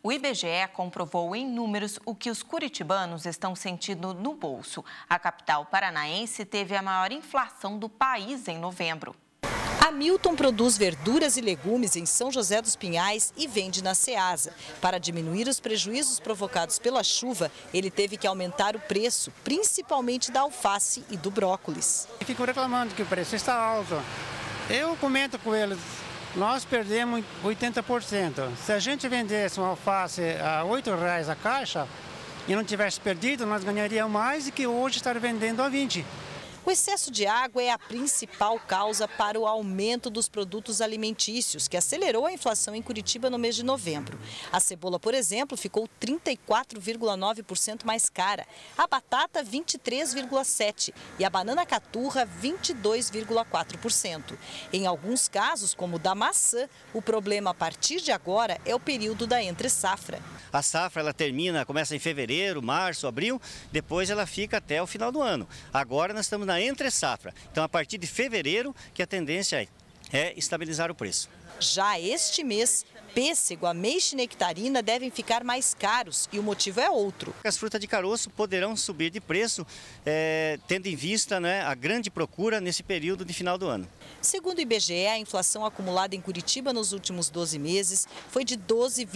O IBGE comprovou em números o que os curitibanos estão sentindo no bolso. A capital paranaense teve a maior inflação do país em novembro. Hamilton produz verduras e legumes em São José dos Pinhais e vende na Ceasa. Para diminuir os prejuízos provocados pela chuva, ele teve que aumentar o preço, principalmente da alface e do brócolis. Ficam reclamando que o preço está alto. Eu comento com eles, nós perdemos 80%. Se a gente vendesse uma alface a R$ 8,00 a caixa e não tivesse perdido, nós ganharíamos mais do que hoje estar vendendo a 20. O excesso de água é a principal causa para o aumento dos produtos alimentícios, que acelerou a inflação em Curitiba no mês de novembro. A cebola, por exemplo, ficou 34,9% mais cara, a batata 23,7% e a banana caturra 22,4%. Em alguns casos, como o da maçã, o problema a partir de agora é o período da entre-safra. A safra ela começa em fevereiro, março, abril, depois ela fica até o final do ano. Agora nós estamos na entre-safra. Então, a partir de fevereiro, que a tendência é estabilizar o preço. Já este mês, pêssego, ameixa e nectarina devem ficar mais caros e o motivo é outro. As frutas de caroço poderão subir de preço, tendo em vista, a grande procura nesse período de final do ano. Segundo o IBGE, a inflação acumulada em Curitiba nos últimos 12 meses foi de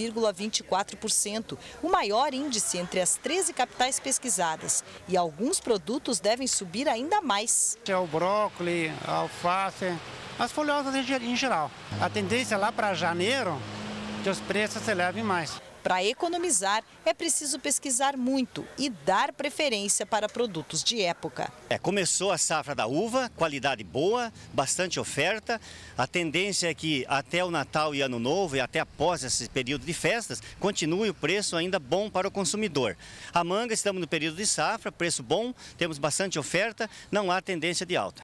12,24%, o maior índice entre as 13 capitais pesquisadas. E alguns produtos devem subir ainda mais. É o brócolis, a alface, as folhosas em geral. A tendência lá para janeiro, que os preços se elevem mais. Para economizar, é preciso pesquisar muito e dar preferência para produtos de época. Começou a safra da uva, qualidade boa, bastante oferta. A tendência é que até o Natal e Ano Novo e até após esse período de festas, continue o preço ainda bom para o consumidor. A manga, estamos no período de safra, preço bom, temos bastante oferta, não há tendência de alta.